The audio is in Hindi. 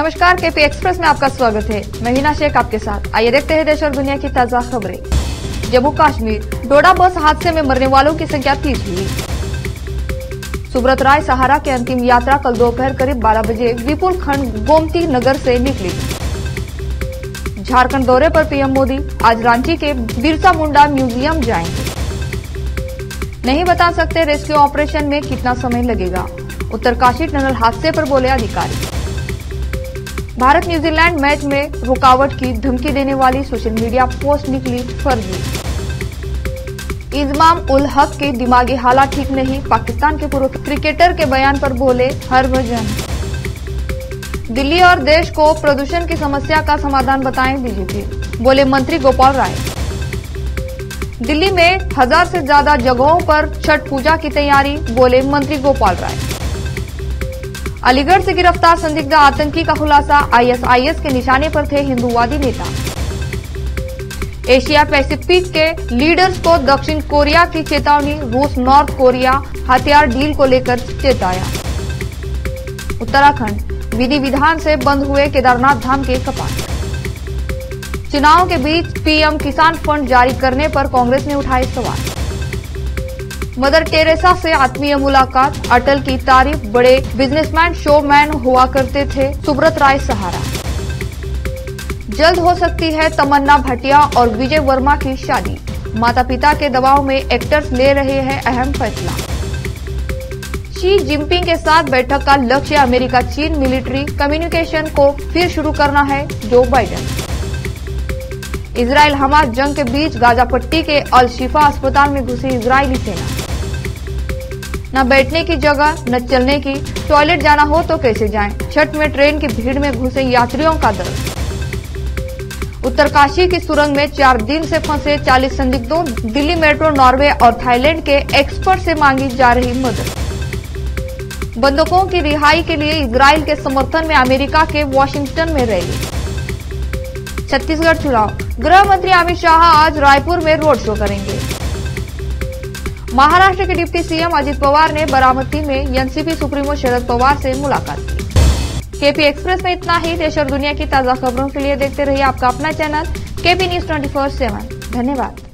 नमस्कार, केपी एक्सप्रेस में आपका स्वागत है। मैं हिना शेख आपके साथ। आइए देखते हैं देश और दुनिया की ताजा खबरें। जम्मू कश्मीर डोडा बस हादसे में मरने वालों की संख्या 30 हुई। सुब्रत राय सहारा की अंतिम यात्रा कल दोपहर करीब 12 बजे विपुल खंड गोमती नगर से निकली। झारखंड दौरे पर पीएम मोदी आज रांची के बिरसा मुंडा म्यूजियम जाएंगे। नहीं बता सकते रेस्क्यू ऑपरेशन में कितना समय लगेगा। उत्तरकाशी टनल हादसे पर बोले अधिकारी। भारत न्यूजीलैंड मैच में रुकावट की धमकी देने वाली सोशल मीडिया पोस्ट निकली फर्जी। इमाम उल हक के दिमागी हालात ठीक नहीं, पाकिस्तान के पूर्व क्रिकेटर के बयान पर बोले हरभजन। दिल्ली और देश को प्रदूषण की समस्या का समाधान बताएं बीजेपी, बोले मंत्री गोपाल राय। दिल्ली में 1000 से ज्यादा जगहों पर छठ पूजा की तैयारी, बोले मंत्री गोपाल राय। अलीगढ़ से गिरफ्तार संदिग्ध आतंकी का खुलासा, आईएसआईएस के निशाने पर थे हिंदूवादी नेता। एशिया पैसिफिक के लीडर्स को दक्षिण कोरिया की चेतावनी, रूस नॉर्थ कोरिया हथियार डील को लेकर चेताया। उत्तराखंड विधि विधान से बंद हुए केदारनाथ धाम के कपाट। चुनाव के बीच पीएम किसान फंड जारी करने पर कांग्रेस ने उठाए सवाल। मदर टेरेसा से आत्मीय मुलाकात, अटल की तारीफ, बड़े बिजनेसमैन शोमैन हुआ करते थे सुब्रत राय सहारा। जल्द हो सकती है तमन्ना भाटिया और विजय वर्मा की शादी, माता पिता के दबाव में एक्टर्स ले रहे हैं अहम फैसला। शी जिनपिंग के साथ बैठक का लक्ष्य अमेरिका चीन मिलिट्री कम्युनिकेशन को फिर शुरू करना है, जो बाइडेन। इजराइल हमास जंग के बीच गाजा पट्टी के अल शिफा अस्पताल में घुसी इजरायली सेना। न बैठने की जगह न चलने की, टॉयलेट जाना हो तो कैसे जाएं? छठ में ट्रेन की भीड़ में घुसे यात्रियों का दर्द। उत्तरकाशी की सुरंग में 4 दिन से फंसे 40 संदिग्धों, दिल्ली मेट्रो, नॉर्वे और थाईलैंड के एक्सपर्ट से मांगी जा रही मदद। बंधकों की रिहाई के लिए इजराइल के समर्थन में अमेरिका के वॉशिंगटन में रैली। छत्तीसगढ़ चुनाव, गृह मंत्री अमित शाह आज रायपुर में रोड शो करेंगे। महाराष्ट्र के डिप्टी सीएम अजित पवार ने बारामती में एनसीपी सुप्रीमो शरद पवार से मुलाकात की। केपी एक्सप्रेस में इतना ही। देश और दुनिया की ताजा खबरों के लिए देखते रहिए आपका अपना चैनल केपी न्यूज 24/7। धन्यवाद।